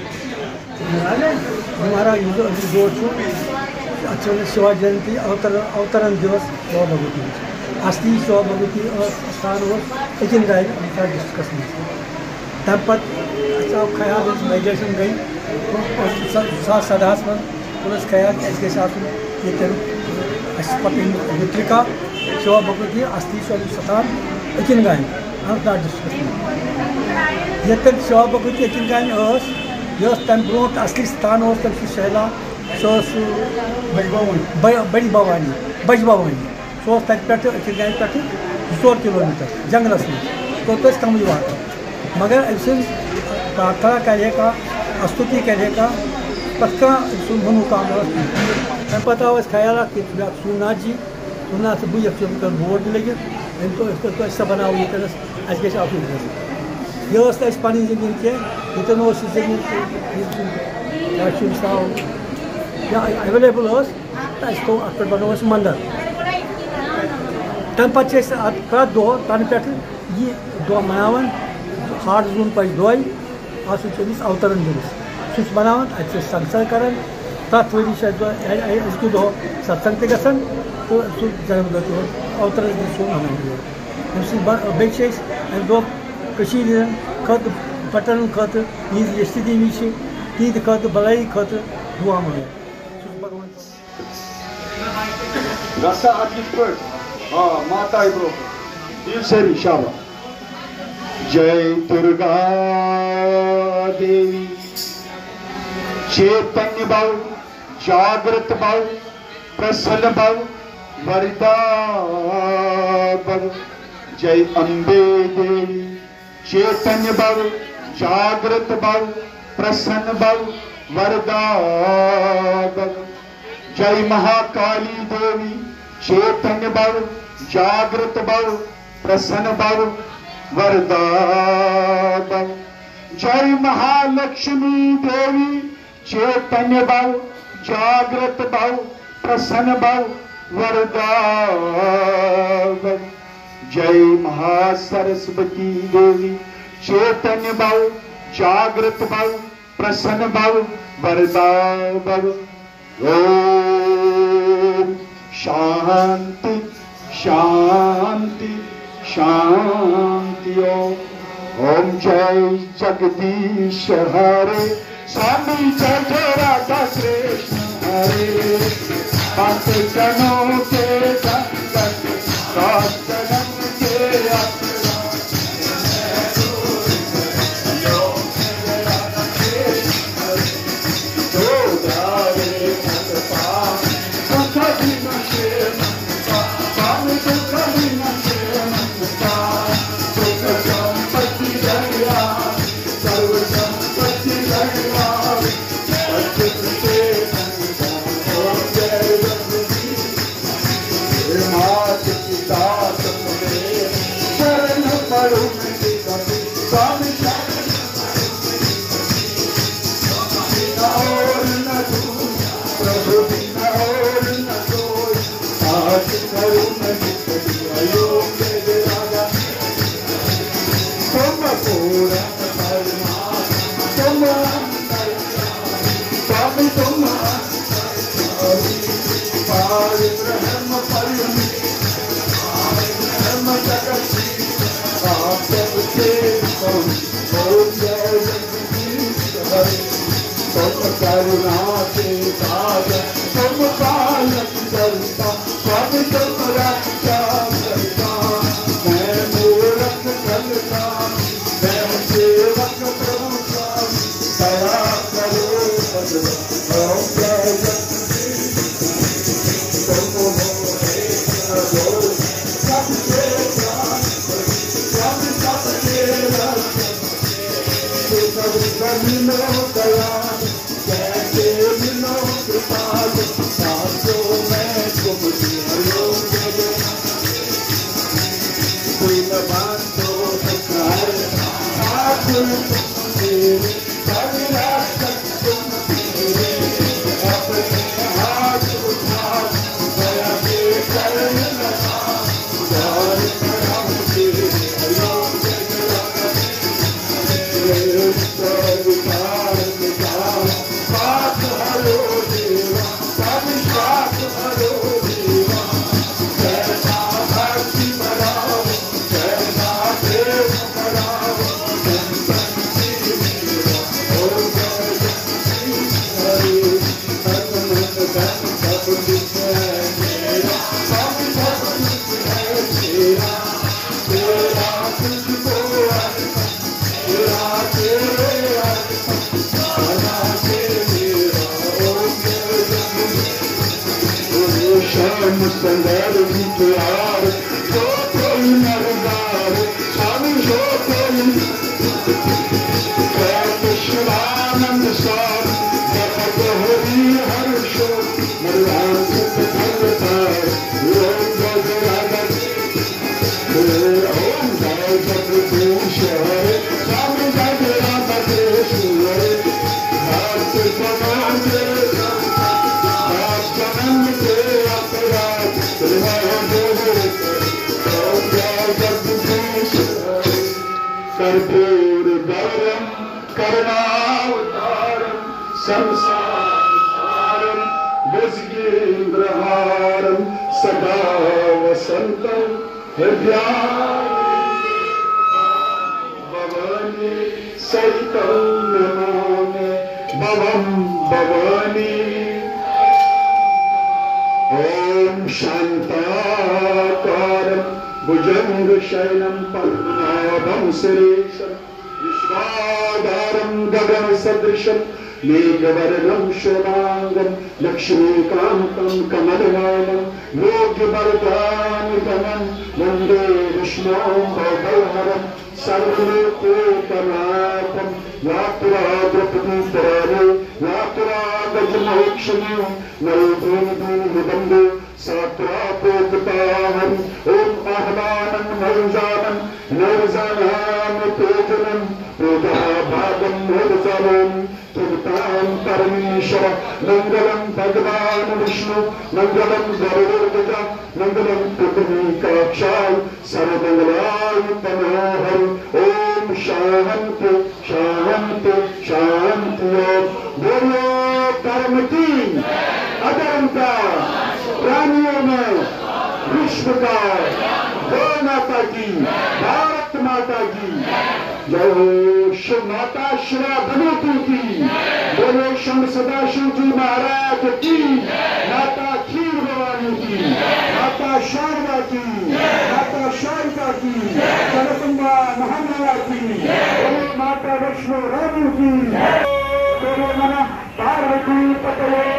हमारा जो शिवाजी जयंती अवतरण दिवस शिवा भगवती असली शिवा भगवती स्थान अकिन गाय डिस्ट्रिक्स में तम पे ख्याल माइग्रेशन गई 2017 मन ख्याल पत्रिका शिवा भगवती असली स्थान अकिन गाय अनंतनाग डिस्ट्रिक्स में ये शिवा भगवती अकिन गाय तम ब्रो असली स्थान तम शहला बड़ी भवानी बज भवानी सो तक पे अकिन गाय पे 2 किलोमीटर जंगलस में तो कम वात मगर अम प्रार्थना करे का स्तुति करे का पक्का मनोकामना तम पे आव ख्याल कि सोमनाथ जी सोमनाथ बह बोर्ड लगे तो बनाव ये गई पी जमीन कह ये जमीन क्या एवेलेबल तो अत पे बनो मंदिर तम पे प्रत दह तन पे यह दह मनावान हार्ट जून पे दोय अमिस अवतरण दिवस सह बनावान अत सत्संग करान प्रत वरी अजक दह सत्संग तन तो जन्मदिन अवतरण दिवस मनान अमे दह खत पटन खत यी देवी तीद खत भलाई खत दुआ मन गसा हाँ माता ब्रो सरी शाबा जय दुर्गा देवी चैतन्य भव जागृत भव प्रसन्न भव वरदा भव जय अम्बे देवी चैतन्य भव जागृत भव प्रसन्न भव वरदा भव जय महाकाली देवी चैतन्य भव जागृत भव प्रसन्न भव वरदा भव जय महालक्ष्मी देवी चैतन्य भव जागृत भव प्रसन्न भव वरदा भव जय महासरस्वती देवी चैतन्य भव जागृत भव प्रसन्न भव वरदा भव ओम शांति शांति शांति ओम जय जगदीश हरे स्वामी जय राधा कृष्ण हरे भक्त जनों के संकट जन्म के Krishna संगर विचार जो कोई नरगार स्वामी जो कोई शिवानंद स्वामी जपत हरि हर्षो मरवान सत्संगता ओम जय जगदीश हरे स्वामी जय रामकृष्ण हरे भक्त समाजे जनम के अपराध जगदीश कर्पूर गौरम करुणावतारम संसारसारम भुजगेन्द्रहारम सदा वसंतम भवानी सहितं नमामि भवं भवानी। ओम शांताकारं भुजंगशयनं पद्मनाभं सुरेशं विश्वाधारं गगनसदृशं मेघवर्णं शुभांगं लक्ष्मीकान्तं कमलनयनं योगिवरदान्वितं वन्दे विष्णुं भवभयहरं सर्वलोकोपनाथं यात्राद्रपतितरारे यात्रागजमोक्षणे नैवेद्यमुदम्बे सात्रापोतताहं ॐ आह्वानं नैजानं नैजानामि तेजनं प्रोदाभागं नैजानं त्रितां परमेश्वर मंगलं भगवान् विष्णु मंगलं गरुड़ध्वज मंगलं पृथ्वीकक्षाय सर्वमंगलाय तनोहरि। ओम शांति शांति शांति। बोलो कर्म की अधर्म का प्राणियों में विश्व का गौ माता की भारत माता की जय। शिव माता शिवा भगवती की बोलो। शंभ सदाशिव जी महाराज की माता खीर भवानी की माता शारदा की माता शारिका की जगदम्बा महामाया की बोलो। माता वैष्णो रानी की बोलो। नमः पार्वती पतये